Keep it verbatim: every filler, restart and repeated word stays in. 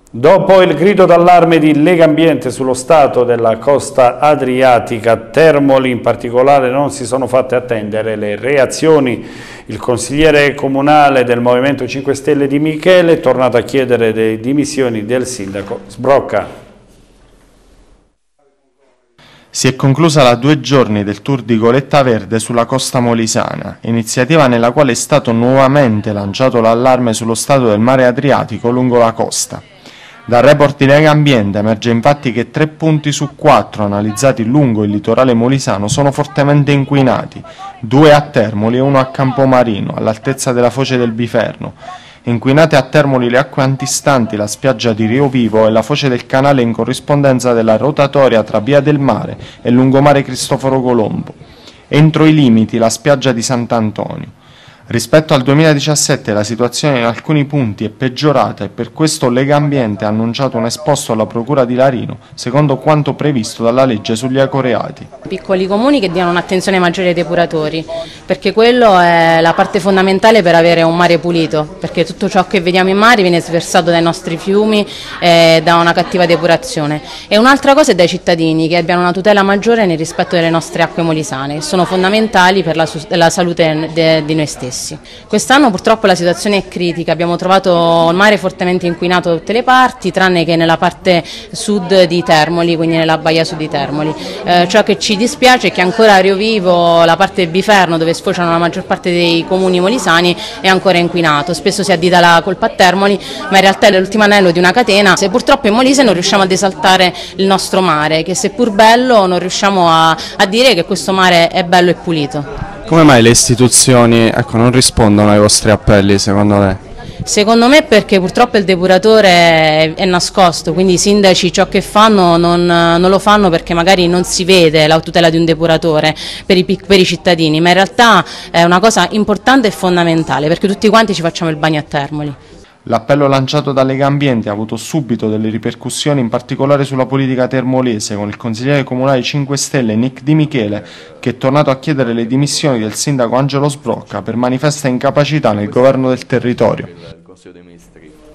Dopo il grido d'allarme di Legambiente sullo stato della costa adriatica, Termoli in particolare non si sono fatte attendere le reazioni. Il consigliere comunale del Movimento cinque Stelle Di Michele è tornato a chiedere le dimissioni del sindaco Sbrocca. Si è conclusa la due giorni del tour di Goletta Verde sulla costa molisana, iniziativa nella quale è stato nuovamente lanciato l'allarme sullo stato del mare Adriatico lungo la costa. Dal report di Legambiente emerge infatti che tre punti su quattro analizzati lungo il litorale molisano sono fortemente inquinati, due a Termoli e uno a Campomarino, all'altezza della foce del Biferno. Inquinate a Termoli le acque antistanti la spiaggia di Rio Vivo e la foce del canale in corrispondenza della rotatoria tra Via del Mare e lungomare Cristoforo Colombo. Entro i limiti la spiaggia di Sant'Antonio. Rispetto al duemiladiciassette la situazione in alcuni punti è peggiorata e per questo Legambiente ha annunciato un esposto alla Procura di Larino, secondo quanto previsto dalla legge sugli ecoreati. Piccoli comuni che diano un'attenzione maggiore ai depuratori, perché quello è la parte fondamentale per avere un mare pulito, perché tutto ciò che vediamo in mare viene sversato dai nostri fiumi eh, da una cattiva depurazione. E un'altra cosa è dai cittadini, che abbiano una tutela maggiore nel rispetto delle nostre acque molisane, che sono fondamentali per la, la salute de, di noi stessi. Quest'anno purtroppo la situazione è critica, abbiamo trovato il mare fortemente inquinato da tutte le parti, tranne che nella parte sud di Termoli, quindi nella baia sud di Termoli. Eh, ciò che ci dispiace è che ancora a Rio Vivo, la parte del Biferno, dove sfociano la maggior parte dei comuni molisani, è ancora inquinato. Spesso si addita la colpa a Termoli, ma in realtà è l'ultimo anello di una catena. Se purtroppo in Molise non riusciamo ad esaltare il nostro mare, che seppur bello non riusciamo a, a dire che questo mare è bello e pulito. Come mai le istituzioni ecco, non rispondono ai vostri appelli, secondo lei? Secondo me perché purtroppo il depuratore è nascosto, quindi i sindaci ciò che fanno non, non lo fanno perché magari non si vede la tutela di un depuratore per i, per i cittadini, ma in realtà è una cosa importante e fondamentale perché tutti quanti ci facciamo il bagno a Termoli. L'appello lanciato da Legambiente ha avuto subito delle ripercussioni, in particolare sulla politica termolese, con il consigliere comunale cinque Stelle Nick Di Michele che è tornato a chiedere le dimissioni del sindaco Angelo Sbrocca per manifesta incapacità nel governo del territorio.